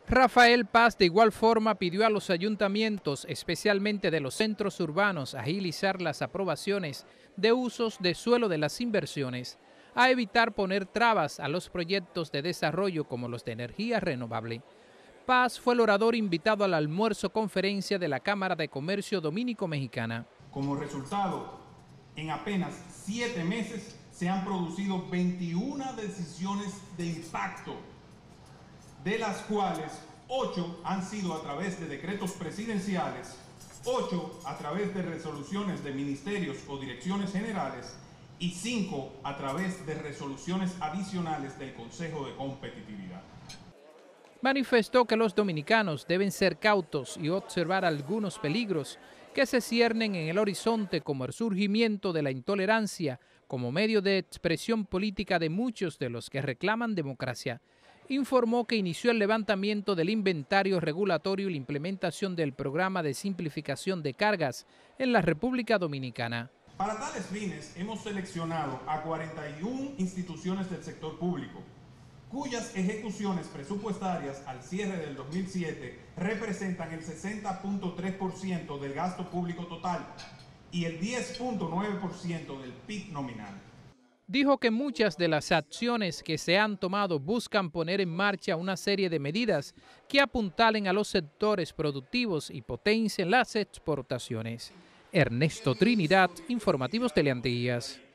Rafael Paz de igual forma pidió a los ayuntamientos, especialmente de los centros urbanos, agilizar las aprobaciones de usos de suelo de las inversiones, a evitar poner trabas a los proyectos de desarrollo como los de energía renovable. Paz fue el orador invitado al almuerzo conferencia de la Cámara de Comercio Dominico-Mexicana. Como resultado, en apenas 7 meses se han producido 21 decisiones de impacto, de las cuales 8 han sido a través de decretos presidenciales, 8 a través de resoluciones de ministerios o direcciones generales y 5 a través de resoluciones adicionales del Consejo de Competitividad. Manifestó que los dominicanos deben ser cautos y observar algunos peligros que se ciernen en el horizonte, como el surgimiento de la intolerancia como medio de expresión política de muchos de los que reclaman democracia. Informó que inició el levantamiento del inventario regulatorio y la implementación del programa de simplificación de cargas en la República Dominicana. Para tales fines hemos seleccionado a 41 instituciones del sector público, cuyas ejecuciones presupuestarias al cierre del 2007 representan el 60.3% del gasto público total y el 10.9% del PIB nominal. Dijo que muchas de las acciones que se han tomado buscan poner en marcha una serie de medidas que apuntalen a los sectores productivos y potencien las exportaciones. Ernesto Trinidad, Informativos Teleantillas.